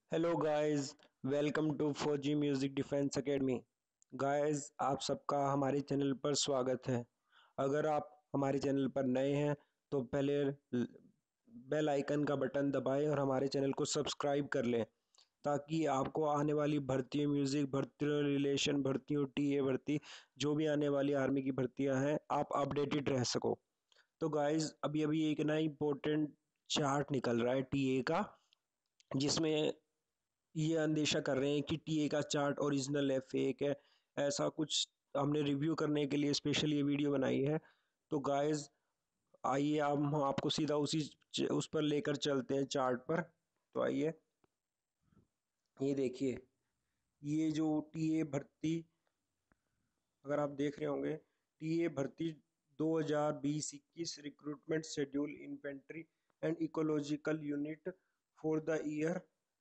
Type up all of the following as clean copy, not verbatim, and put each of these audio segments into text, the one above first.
Hello guys, welcome to Fauji music defence academy. Guys, आप सबका हमारे चैनल पर स्वागत है। अगर आप हमारे चैनल पर नए हैं तो पहले बेल आइकन का बटन दबाएं और हमारे चैनल को सब्सक्राइब कर लें, ताकि आपको आने वाली भर्तियों, म्यूजिक भर्तियों, रिलेशन भर्तियों, टीए भर्ती, जो भी आने वाली आर्मी की भर्तियां हैं, आप अपडेटेड रह सको। तो गाइस, अभी अभी एक नया इम्पोर्टेंट चार्ट निकल रहा है टीए का, जिसमें ये अंदेशा कर रहे हैं कि टीए का चार्ट ओरिजिनल है, फेक है। ऐसा कुछ हमने रिव्यू करने के लिए स्पेशल ये वीडियो बनाई है। तो गाइस, आइए हम आपको सीधा उस पर लेकर चलते हैं, चार्ट पर। तो आइए, ये देखिए, ये जो टीए भर्ती, अगर आप देख रहे होंगे, टीए भर्ती 2020-21 recruitment schedule, infantry and ecological unit for the year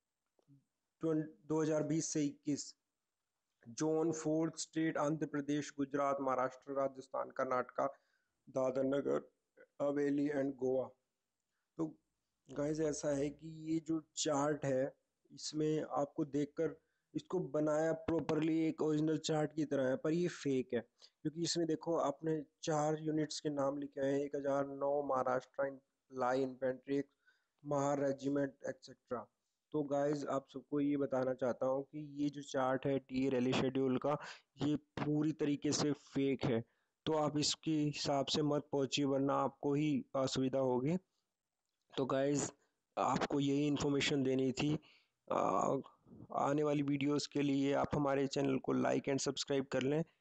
2020 से 21। Zone 4 state Andhra Pradesh, Gujarat, Maharashtra, Rajasthan, Karnataka, Dadra Nagar Haveli and Goa. तो गाइस, ऐसा है कि ये जो चार्ट है, इसमें आपको देखकर इसको बनाया प्रॉपरली एक ओरिजिनल चार्ट की तरह है, पर ये फेक है। क्योंकि इसमें देखो, आपने 4 यूनिट्स के नाम लिखे हैं: 1009 Maharashtra light infantry, Mahar regiment, etcetera. तो गाइज, आप सबको ये बताना चाहता हूँ कि ये जो चार्ट है टी रैली शेड्यूल का, ये पूरी तरीके से फेक है। तो आप इसके हिसाब से मत पहुंचिए, वरना आपको ही असुविधा होगी। तो गाइज, आपको यही इन्फॉर्मेशन देनी थी। आ, आने वाली वीडियोस के लिए आप हमारे चैनल को लाइक एंड सब्सक्राइब कर लें।